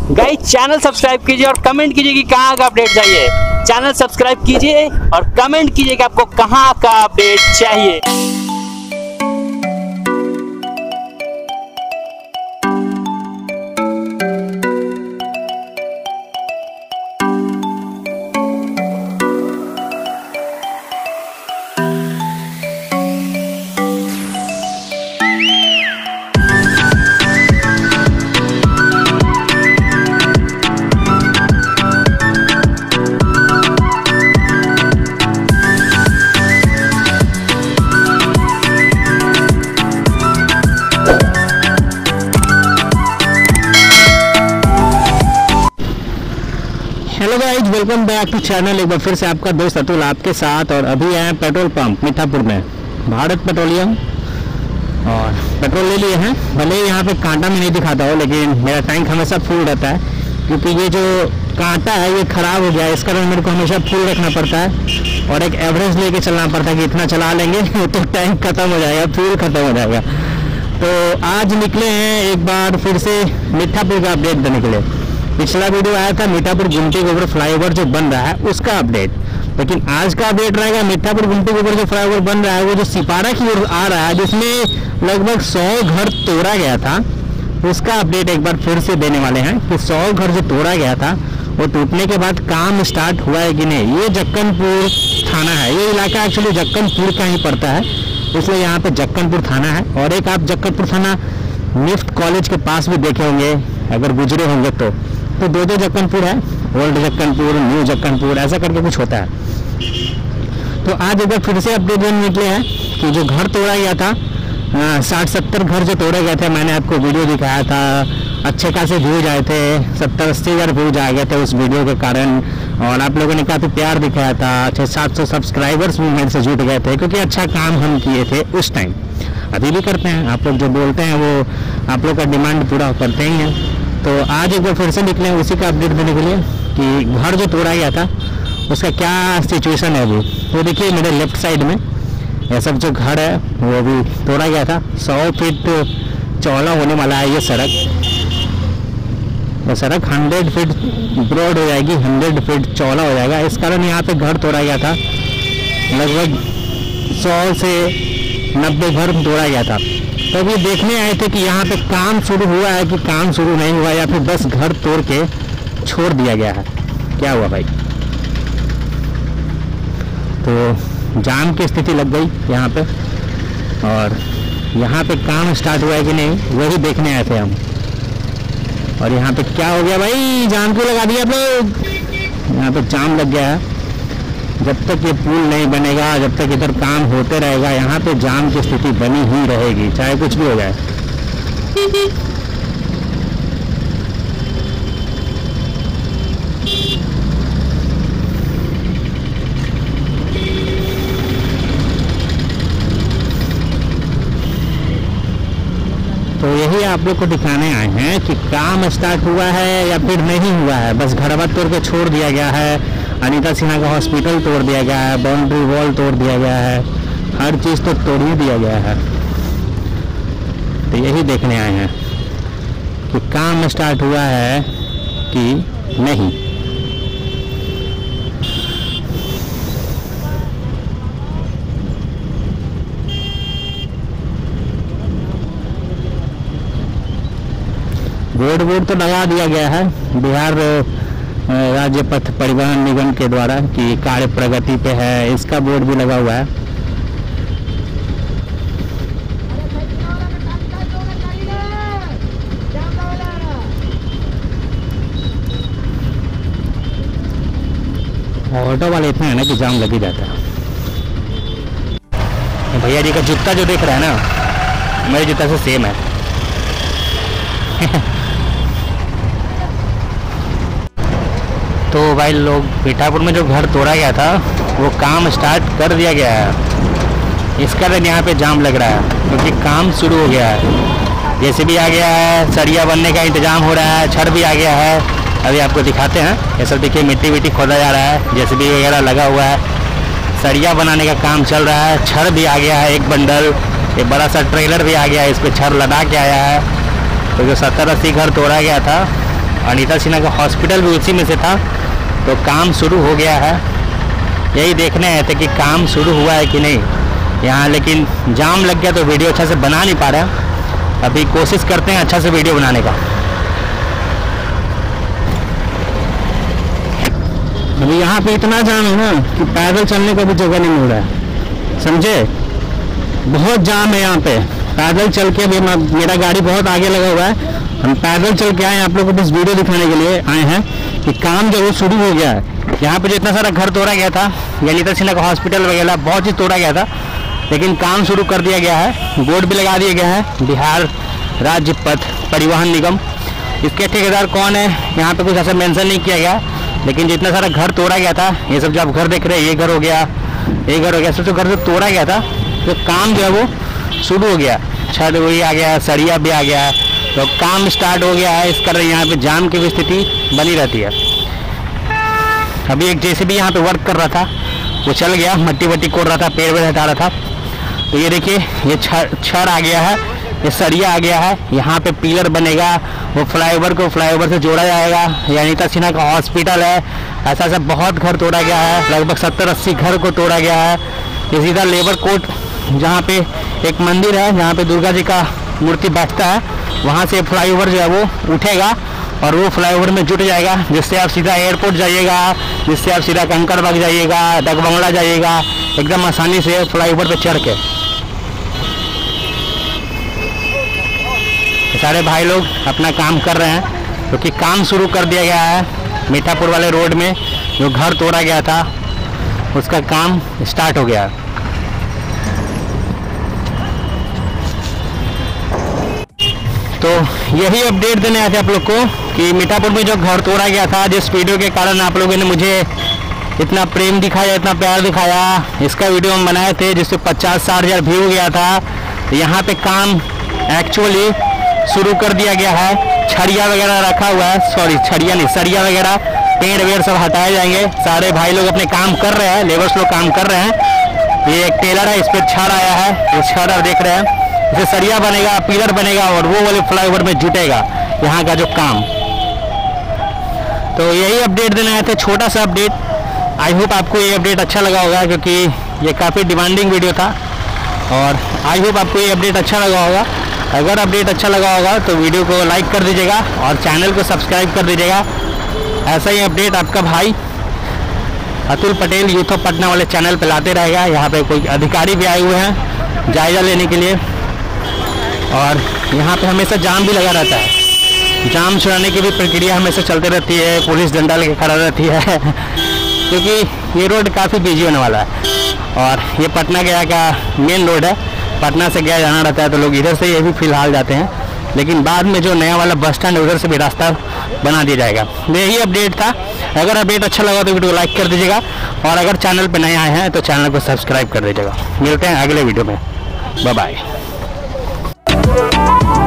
Guys channel subscribe कीजिए और comment कीजिए कि कहाँ का अपडेट चाहिए। चैनल सब्सक्राइब कीजिए और कमेंट कीजिए कि आपको कहाँ का अपडेट चाहिए। Hello guys, welcome back to channel. एक बार फिर से आपका दोस्त अतुल आपके साथ। और अभी आए पेट्रोल पंप मीठापुर में, भारत पेट्रोलियम, और पेट्रोल ले लिए हैं। भले ही यहाँ पे कांटा में नहीं दिखाता हो, लेकिन मेरा टैंक हमेशा फुल रहता है, क्योंकि ये जो कांटा है ये ख़राब हो गया है। इस कारण मेरे को हमेशा फुल रखना पड़ता है और एक एवरेज लेके चलना पड़ता है कि इतना चला लेंगे तो टैंक ख़त्म हो जाएगा, फ्यूल ख़त्म हो जाएगा। तो आज निकले हैं एक बार फिर से मीठापुर का अपडेट देने के लिए। पिछला वीडियो आया था मीठापुर गुमटी के ऊपर फ्लाईओवर जो बन रहा है उसका अपडेट, लेकिन आज का अपडेट रहेगा मीठापुर गुमटी के ऊपर जो फ्लाईओवर बन रहा है वो जो सिपारा की ओर आ रहा है, जिसमें लगभग 100 घर तोड़ा गया था, उसका अपडेट एक बार फिर से देने वाले हैं कि 100 घर जो तोड़ा गया था वो टूटने के बाद काम स्टार्ट हुआ है कि नहीं। ये जक्कनपुर थाना है, ये इलाका एक्चुअली जक्कनपुर का ही पड़ता है, इसलिए यहाँ पे जक्कनपुर थाना है। और एक आप जक्कनपुर थाना निफ्ट कॉलेज के पास भी देखे होंगे अगर गुजरे होंगे तो दो जक्कनपुर है, ओल्ड जक्कनपुर, न्यू जक्कनपुर, ऐसा करके कुछ होता है। तो आज एक बार फिर से अपडेट देने निकले हैं कि जो घर तोड़ा गया था, 60-70 घर जो तोड़े गए थे, मैंने आपको वीडियो दिखाया था, अच्छे खासे व्यूज आए थे, 70-80 हज़ार व्यूज आ गए थे उस वीडियो के कारण। और आप लोगों ने काफ़ी प्यार दिखाया था, 600-700 सब्सक्राइबर्स भी मेरे से जुट गए थे, क्योंकि अच्छा काम हम किए थे उस टाइम। अभी भी करते हैं, आप लोग जो बोलते हैं वो आप लोग का डिमांड पूरा करते ही हैं। तो आज एक बार फिर से निकले उसी का अपडेट देने के लिए कि घर जो तोड़ा गया था उसका क्या सिचुएशन है अभी। तो देखिए मेरे लेफ्ट साइड में ये सब जो घर है वो भी तोड़ा गया था। 100 फीट चौड़ा होने वाला है ये सड़क। ये सड़क 100 फीट ब्रॉड हो जाएगी, 100 फीट चौड़ा हो जाएगा। इस कारण यहाँ पे घर तोड़ा गया था, लगभग 100 से 90 घर तोड़ा गया था। तो अभी देखने आए थे कि यहाँ पे काम शुरू हुआ है कि काम शुरू नहीं हुआ, या फिर बस घर तोड़ के छोड़ दिया गया है, क्या हुआ भाई। तो जाम की स्थिति लग गई यहाँ पे, और यहाँ पे काम स्टार्ट हुआ है कि नहीं वही देखने आए थे हम। और यहाँ पे क्या हो गया भाई, जाम क्यों लगा दिया आप लोग। यहाँ पे जाम लग गया है। जब तक ये पुल नहीं बनेगा, जब तक इधर काम होते रहेगा, यहाँ पे जाम की स्थिति बनी ही रहेगी, चाहे कुछ भी हो जाए। तो यही आप लोग को दिखाने आए हैं कि काम स्टार्ट हुआ है या फिर नहीं हुआ है। बस घरवा तोड़ के छोड़ दिया गया है, अनीता सिन्हा का हॉस्पिटल तोड़ दिया गया है, बाउंड्री वॉल तोड़ दिया गया है, हर चीज़ तो तोड़ ही दिया गया है। तो यही देखने आए हैं कि काम स्टार्ट हुआ है कि नहीं। बोर्ड तो लगा दिया गया है बिहार राज्य पथ परिवहन निगम के द्वारा कि कार्य प्रगति पे है, इसका बोर्ड भी लगा हुआ है। ऑटो वाले इतने हैं ना कि जाम लग ही जाता है। भैया जी का जूता जो देख रहा है ना, मेरे जूता से सेम है। तो भाई लोग, मीठापुर में जो घर तोड़ा गया था वो काम स्टार्ट कर दिया गया है, इस कारण यहाँ पे जाम लग रहा है, क्योंकि काम शुरू हो गया है। जैसे भी आ गया है, सरिया बनने का इंतजाम हो रहा है, छड़ भी आ गया है। अभी आपको दिखाते हैं। ये सब देखिए मिट्टी खोदा जा रहा है, जेसीबी वगैरह लगा हुआ है, सरिया बनाने का काम चल रहा है। छड़ भी आ गया है, एक बंडल, एक बड़ा सा ट्रेलर भी आ गया है, इस पर छड़ लदा के आया है। तो जो 70-80 घर तोड़ा गया था अनीता सिन्हा का हॉस्पिटल भी उसी में से था। तो काम शुरू हो गया है, यही देखने आए थे कि काम शुरू हुआ है कि नहीं यहाँ, लेकिन जाम लग गया तो वीडियो अच्छा से बना नहीं पा रहे हैं। अभी कोशिश करते हैं अच्छा से वीडियो बनाने का। अभी यहाँ पे इतना जाम है ना कि पैदल चलने का भी जगह नहीं मिल रहा है, समझे। बहुत जाम है यहाँ पे। पैदल चल के भी मेरा गाड़ी बहुत आगे लगा हुआ है, हम पैदल चल के आए हैं आप लोगों को बस वीडियो दिखाने के लिए आए हैं कि काम जो वो शुरू हो गया है। यहाँ पे जो इतना सारा घर तोड़ा गया था, अनीता सिन्हा का हॉस्पिटल वगैरह बहुत चीज़ तोड़ा गया था, लेकिन काम शुरू कर दिया गया है। बोर्ड भी लगा दिया गया है, बिहार राज्य पथ परिवहन निगम। इसके ठेकेदार कौन है यहाँ पे कुछ ऐसा मेंशन नहीं किया गया, लेकिन जितना सारा घर तोड़ा गया था, ये सब जो आप घर देख रहे हैं, ये घर हो गया, ये घर हो गया, सब जो घर जो तोड़ा गया था, तो काम जो है वो शुरू हो गया। छत वही आ गया, सरिया भी आ गया, तो काम स्टार्ट हो गया है। इस कारण यहाँ पे जाम की भी स्थिति बनी रहती है। अभी एक जेसीबी यहाँ पे वर्क कर रहा था, वो चल गया, मट्टी वट्टी कोड़ रहा था, पेड़ वेड़ हटा रहा था। तो ये देखिए, ये छड़ आ गया है, ये सरिया आ गया है, यहाँ पे पिलर बनेगा, वो फ्लाईओवर को फ्लाईओवर से जोड़ा जाएगा। ये अनीता सिन्हा का हॉस्पिटल है। ऐसा ऐसा बहुत घर तोड़ा गया है, लगभग 70-80 घर को तोड़ा गया है। ये सीधा लेबर कोर्ट, जहाँ पे एक मंदिर है, जहाँ पे दुर्गा जी का मूर्ति बैठता है, वहाँ से फ्लाईओवर जो है वो उठेगा और वो फ्लाईओवर में जुट जाएगा, जिससे आप सीधा एयरपोर्ट जाइएगा, जिससे आप सीधा कंकड़बाग जाइएगा, डकबंगला जाइएगा, एकदम आसानी से फ्लाईओवर पे चढ़ के। सारे भाई लोग अपना काम कर रहे हैं, क्योंकि काम शुरू कर दिया गया है। मीठापुर वाले रोड में जो घर तोड़ा गया था, उसका काम स्टार्ट हो गया। तो यही अपडेट देने आए थे आप लोग को कि मीठापुर में जो घर तोड़ा गया था, जिस वीडियो के कारण आप लोगों ने मुझे इतना प्रेम दिखाया, इतना प्यार दिखाया, इसका वीडियो हम बनाए थे जिससे 50-60 हज़ार व्यू गया था। यहाँ पे काम एक्चुअली शुरू कर दिया गया है। छड़िया वगैरह रखा हुआ है, सॉरी छड़िया नहीं, सरिया वगैरह, पेड़ वेड़ सब हटाए जाएंगे। सारे भाई लोग अपने काम कर रहे हैं, लेबर्स लोग काम कर रहे हैं। ये एक टेलर है, इस पर छड़ आया है, ये छड़ आप देख रहे हैं, इसे सरिया बनेगा, पिलर बनेगा और वो वाले फ्लाईओवर में जुटेगा यहाँ का जो काम। तो यही अपडेट देना आए थे, छोटा सा अपडेट। आई होप आपको ये अपडेट अच्छा लगा होगा, क्योंकि ये काफ़ी डिमांडिंग वीडियो था, और आई होप आपको ये अपडेट अच्छा लगा होगा। अगर अपडेट अच्छा लगा होगा तो वीडियो को लाइक कर दीजिएगा और चैनल को सब्सक्राइब कर दीजिएगा। ऐसा ही अपडेट आपका भाई अतुल पटेल यूथ ऑफ पटना वाले चैनल पर लाते रहेगा। यहाँ पे कोई अधिकारी भी आए हुए हैं जायज़ा लेने के लिए, और यहाँ पे हमेशा जाम भी लगा रहता है। जाम छुड़ाने की भी प्रक्रिया हमेशा चलती रहती है, पुलिस डंडा लेके खड़ा रहती है क्योंकि ये रोड काफ़ी बिजी होने वाला है, और ये पटना गया का मेन रोड है। पटना से गया जाना रहता है, तो लोग इधर से ये भी फिलहाल जाते हैं, लेकिन बाद में जो नया वाला बस स्टैंड है उधर से भी रास्ता बना दिया जाएगा। यही अपडेट था। अगर अपडेट अच्छा लगा तो वीडियो को लाइक कर दीजिएगा, और अगर चैनल पर नए आए हैं तो चैनल को सब्सक्राइब कर दीजिएगा। मिलते हैं अगले वीडियो में, बाय बाय।